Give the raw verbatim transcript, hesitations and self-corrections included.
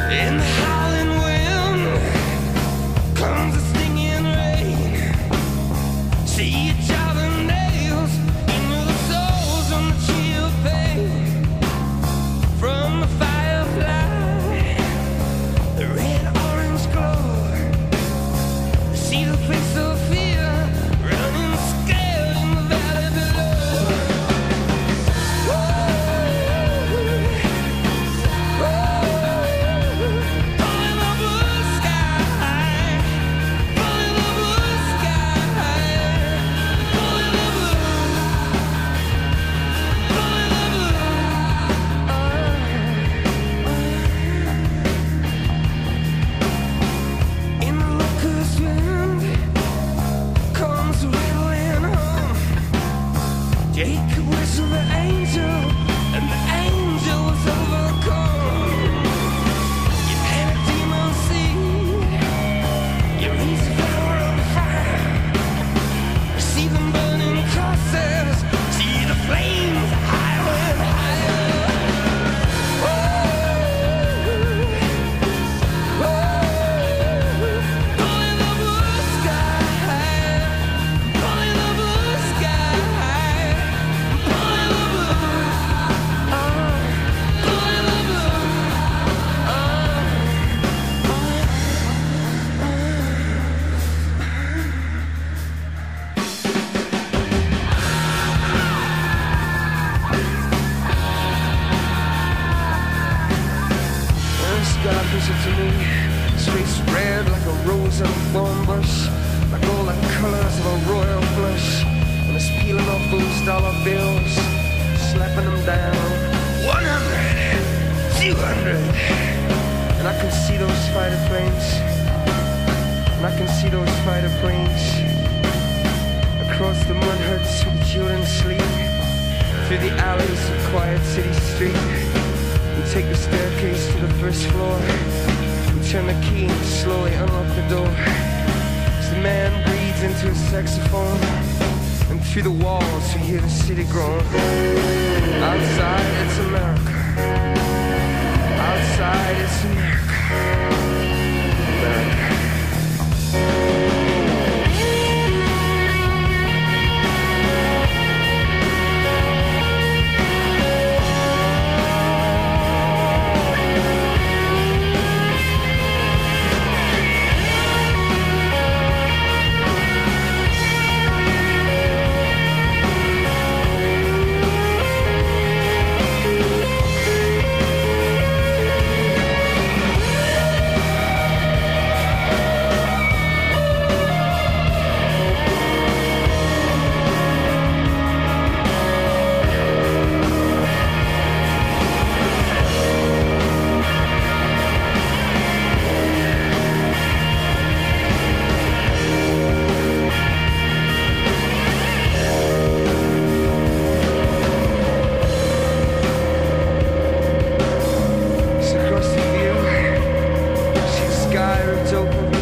In the howling wind comes the stinging rain. See each other nails into the souls on the chill pain. From the firefly, the red orange glow. See the face of fear running scared in the valley below. Jacob whistled the angel, and the angel was overcome. You plant a demon seed, you raise a flower on fire. See them burning crosses, see the flames higher and higher. Whoa, whoa, pulling the blue sky, pulling the blue sky. God visit to me, his face red like a rose in a thorn bush, like all the colors of a royal flush, and it's peeling off those dollar bills, slapping them down. One hundred, two hundred, and I can see those fighter planes, and I can see those fighter planes across the mud huts where the children sleep, through the alleys of quiet city street. We take the staircase to the first floor. We turn the key and slowly unlock the door. As the man breathes into his saxophone, and through the walls we hear the city groan. Outside it's America. Outside it's America. America. Open